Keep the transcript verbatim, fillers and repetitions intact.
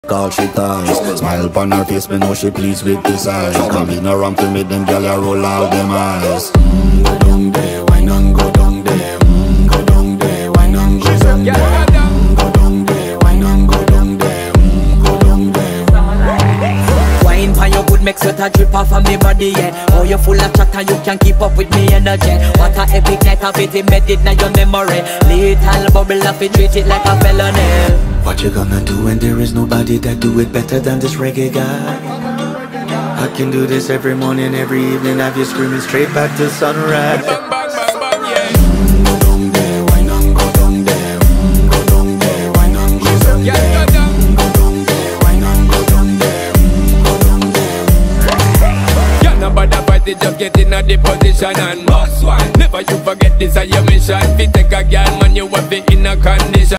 Call she ties. Smile upon her face, me know she pleased with this eyes. Come in around to me, them gyal a roll out them eyes. Mm, go down there, why not go down there? Mm, go down there, why not go down there? Mm, go down there, why not go down there? Mm, go down there. Wine pan your good, make sweat a drip off of me body, yeah. Oh, you full of chatter, you can keep up with me energy. What a epic night of it, embedded now your memory. Little bubble of it, treat it like a felony. What you gonna do when there is nobody that do it better than this reggae guy? I can do this every morning, every evening, have you screaming straight back to sunrise. Mm, go down there, why not go down there? Mm, go down there, why not go down there? Mm, go down there, why not go down there? Mm, go down there. You're not bad about it, just get in a the position and boss one. Never you forget this is your mission. If you take a girl, man, you have it in a condition.